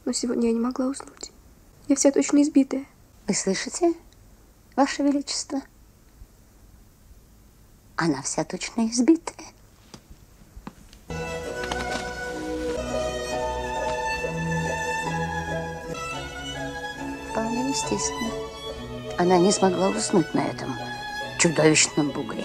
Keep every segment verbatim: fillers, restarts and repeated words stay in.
но сегодня я не могла уснуть. Я вся точно избитая. Вы слышите, Ваше Величество? Она вся точно избитая. Вполне естественно. Она не смогла уснуть на этом чудовищном бугре.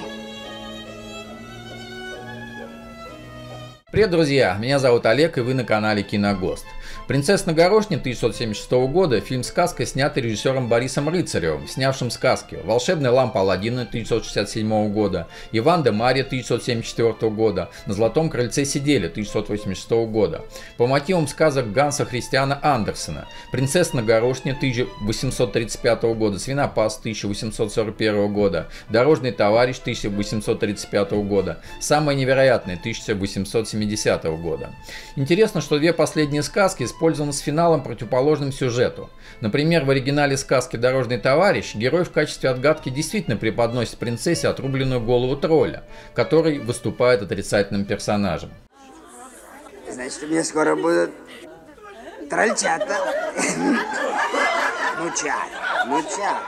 Привет, друзья! Меня зовут Олег, и вы на канале Киногост. «Принцесса на горошине» тысяча девятьсот семьдесят шестого года, фильм-сказка, снятый режиссером Борисом Рыцаревым, снявшим сказки «Волшебная лампа Аладдина» тысяча девятьсот шестьдесят седьмого года, «Иван да Марья» тысяча девятьсот семьдесят четвёртого года, «На золотом крыльце сидели» тысяча девятьсот восемьдесят шестого года. По мотивам сказок Ганса Христиана Андерсена «Принцесса на горошине» тысяча восемьсот тридцать пятого года, «Свинопас» тысяча восемьсот сорок первого года, «Дорожный товарищ» тысяча восемьсот тридцать пятого года, «Самое невероятное» тысяча восемьсот семидесятого года. Интересно, что две последние сказки использованы с финалом, противоположным сюжету. Например, в оригинале сказки «Дорожный товарищ» герой в качестве отгадки действительно преподносит принцессе отрубленную голову тролля, который выступает отрицательным персонажем. Значит, у меня скоро будут трольчата. Мучат, мучат.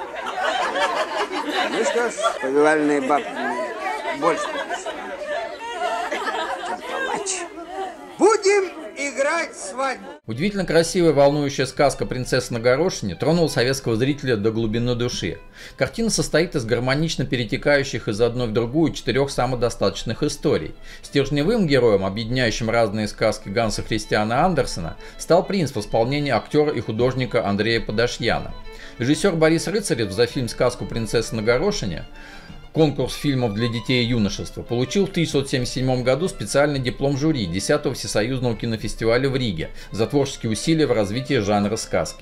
Ну что ж, повивальные бабки больше принесут, чем палач. Будем играть свадьбу. Удивительно красивая волнующая сказка «Принцесса на горошине» тронула советского зрителя до глубины души. Картина состоит из гармонично перетекающих из одной в другую четырех самодостаточных историй. Стержневым героем, объединяющим разные сказки Ганса Христиана Андерсена, стал принц в исполнении актера и художника Андрея Подошьяна. Режиссер Борис Рыцарев за фильм «Сказку «Принцесса на горошине», конкурс фильмов для детей и юношества, получил в тысяча девятьсот семьдесят седьмом году специальный диплом жюри десятого Всесоюзного кинофестиваля в Риге за творческие усилия в развитии жанра сказки.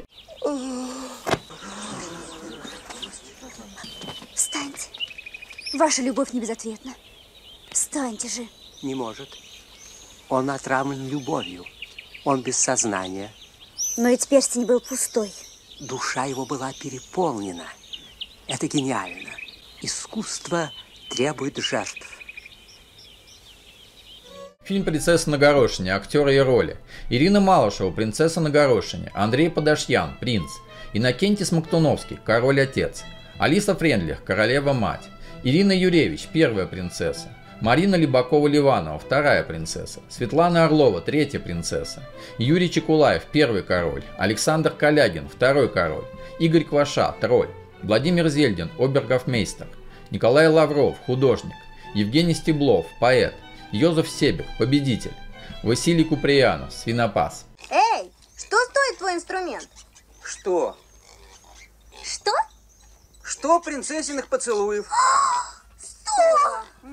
Встаньте. Ваша любовь не безответна. Встаньте же. Не может. Он отравлен любовью. Он без сознания. Но ведь перстень был пустой. Душа его была переполнена. Это гениально. Искусство требует жертв. Фильм «Принцесса на горошине», актеры и роли: Ирина Малышева, принцесса на горошине; Андрей Подошьян, принц; Иннокентий Смоктуновский, король-отец; Алиса Френдлих, королева-мать; Ирина Юревич, первая принцесса; Марина Либакова-Ливанова, вторая принцесса; Светлана Орлова, третья принцесса; Юрий Чекулаев, первый король; Александр Калягин, второй король; Игорь Кваша, тролль; Владимир Зельдин, обергофмейстер; Николай Лавров, художник; Евгений Стеблов, поэт; Йозеф Себек, победитель; Василий Куприянов, свинопас. Эй, что стоит твой инструмент? Что? Что? Что принцессиных поцелуев? Сто!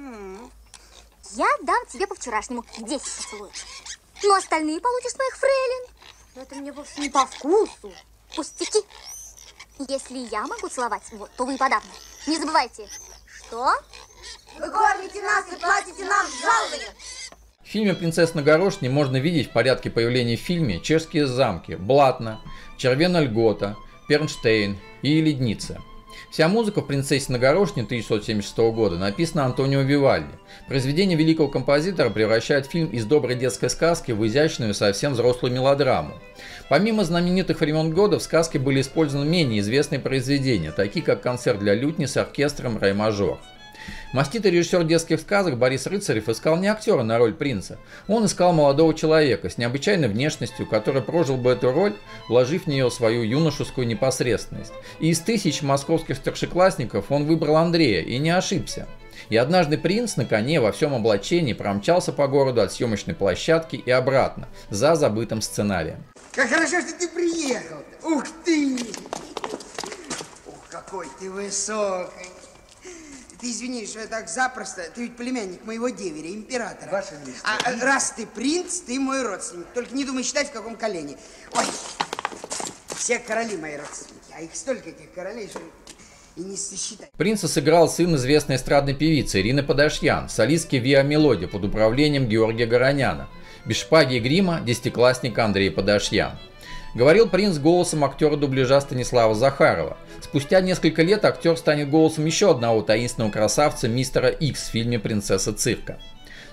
Я дам тебе по вчерашнему десять поцелуев. Но остальные получишь с моих фрейлин. Но это мне вовсе не по вкусу. Пустяки. Если я могу целовать его, то вы подавно. Не забывайте. Что? Вы кормите нас и платите нам жалование. В фильме «Принцесса на горошине» можно видеть в порядке появления в фильме чешские замки Блатно, Червена Льгота, Пернштейн и Ледница. Вся музыка в «Принцессе на горошине» тысяча девятьсот семьдесят шестого года написана Антонио Вивальди. Произведение великого композитора превращает фильм из доброй детской сказки в изящную совсем взрослую мелодраму. Помимо знаменитых времен года в сказке были использованы менее известные произведения, такие как «Концерт для лютни» с оркестром «Ре-мажор». Маститый режиссер детских сказок Борис Рыцарев искал не актера на роль принца, он искал молодого человека с необычайной внешностью, который прожил бы эту роль, вложив в нее свою юношескую непосредственность. И из тысяч московских старшеклассников он выбрал Андрея и не ошибся. И однажды принц на коне во всем облачении промчался по городу от съемочной площадки и обратно, за забытым сценарием. Как хорошо, что ты приехал. Ух ты! Ух, какой ты высокий. Ты извини, что я так запросто. Ты ведь племянник моего деверя, императора. Ваше Величество. А раз ты принц, ты мой родственник. Только не думай считать, в каком колене. Ой, все короли мои родственники. А их столько, этих королей, что и не сосчитать. Принца сыграл сын известной эстрадной певицы Ирины Подошьян, солистки Виа Мелодия под управлением Георгия Гороняна. Без шпаги и грима десятиклассник Андрей Подошьян. Говорил принц голосом актера дубляжа Станислава Захарова. Спустя несколько лет актер станет голосом еще одного таинственного красавца мистера Икс в фильме «Принцесса цирка».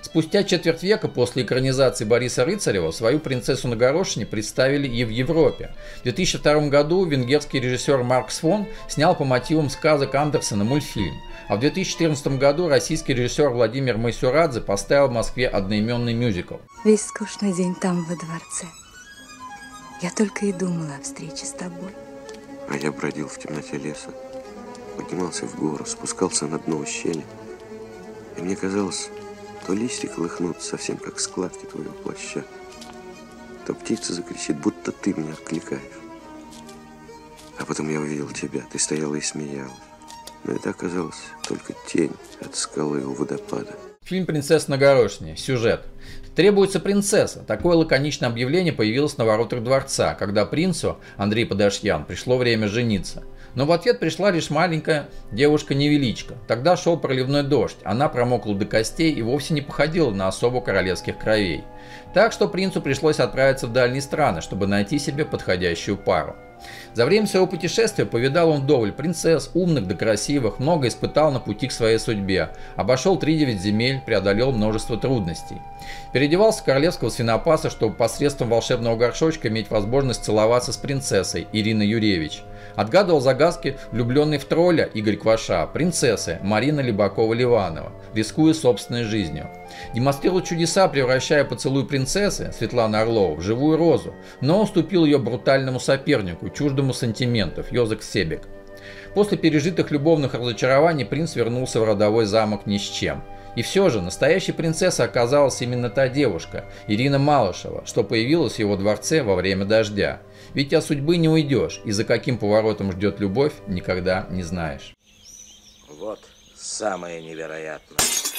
Спустя четверть века после экранизации Бориса Рыцарева свою «Принцессу на горошине» представили и в Европе. В две тысячи втором году венгерский режиссер Маркс фон снял по мотивам сказок Андерсена мультфильм, а в две тысячи четырнадцатом году российский режиссер Владимир Майсюрадзе поставил в Москве одноименный мюзикл. Весь скучный день там, во дворце. Я только и думала о встрече с тобой. А я бродил в темноте леса, поднимался в гору, спускался на дно ущелья. И мне казалось, то листья колыхнутся совсем как складки твоего плаща, то птица закричит, будто ты меня откликаешь. А потом я увидел тебя, ты стояла и смеялась. Но это оказалось только тень от скалы у водопада. Фильм «Принцесса на горошине». Сюжет. Требуется принцесса. Такое лаконичное объявление появилось на воротах дворца, когда принцу, Андрей Подошьян, пришло время жениться. Но в ответ пришла лишь маленькая девушка-невеличка. Тогда шел проливной дождь, она промокла до костей и вовсе не походила на особу королевских кровей. Так что принцу пришлось отправиться в дальние страны, чтобы найти себе подходящую пару. За время своего путешествия повидал он вдоволь принцесс, умных да красивых, много испытал на пути к своей судьбе, обошел три девять земель, преодолел множество трудностей. Переодевался в королевского свинопаса, чтобы посредством волшебного горшочка иметь возможность целоваться с принцессой Ириной Юревич. Отгадывал загадки влюбленный в тролля Игорь Кваша, принцессы Марина Лебакова-Ливанова, рискуя собственной жизнью. Демонстрирует чудеса, превращая поцелуй принцессы Светланы Орловой в живую розу, но уступил ее брутальному сопернику, чуждому сантиментов, Йозеф Себек. После пережитых любовных разочарований принц вернулся в родовой замок ни с чем. И все же настоящей принцессой оказалась именно та девушка, Ирина Малышева, что появилась в его дворце во время дождя. Ведь от судьбы не уйдешь, и за каким поворотом ждет любовь, никогда не знаешь. Вот самое невероятное.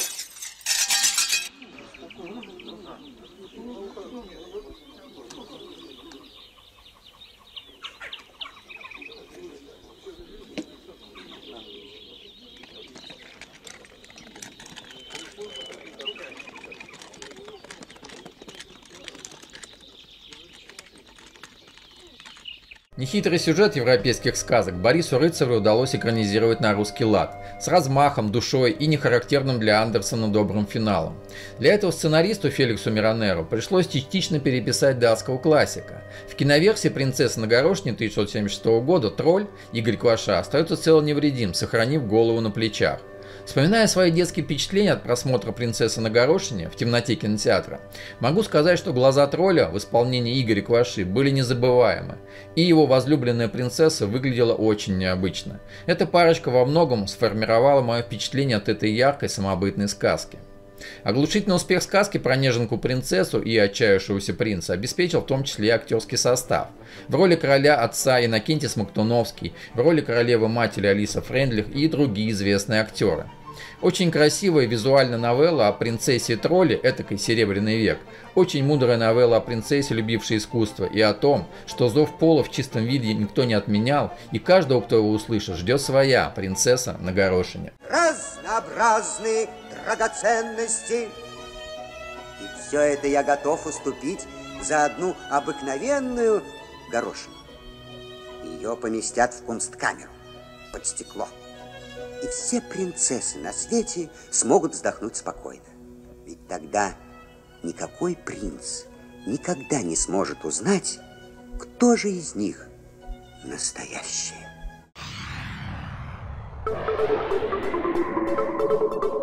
Нехитрый сюжет европейских сказок Борису Рыцареву удалось экранизировать на русский лад, с размахом, душой и нехарактерным для Андерсена добрым финалом. Для этого сценаристу Феликсу Миронеру пришлось частично переписать датского классика. В киноверсии «Принцессы на горошине» тысяча девятьсот семьдесят шестого года тролль Игорь Кваша остается цел и невредим, сохранив голову на плечах. Вспоминая свои детские впечатления от просмотра «Принцессы на горошине» в темноте кинотеатра, могу сказать, что глаза тролля в исполнении Игоря Кваши были незабываемы, и его возлюбленная принцесса выглядела очень необычно. Эта парочка во многом сформировала мое впечатление от этой яркой самобытной сказки. Оглушительный успех сказки про неженку-принцессу и отчаявшегося принца обеспечил в том числе и актерский состав. В роли короля отца Иннокентий Смоктуновский, в роли королевы-матери Алиса Фрейндлих и другие известные актеры. Очень красивая визуальная новелла о принцессе тролле, этакой серебряный век. Очень мудрая новелла о принцессе, любившей искусство, и о том, что зов пола в чистом виде никто не отменял, и каждого, кто его услышит, ждет своя принцесса на горошине. Разнообразные драгоценности. И все это я готов уступить за одну обыкновенную горошину. Ее поместят в кунсткамеру под стекло. И все принцессы на свете смогут вздохнуть спокойно. Ведь тогда никакой принц никогда не сможет узнать, кто же из них настоящий.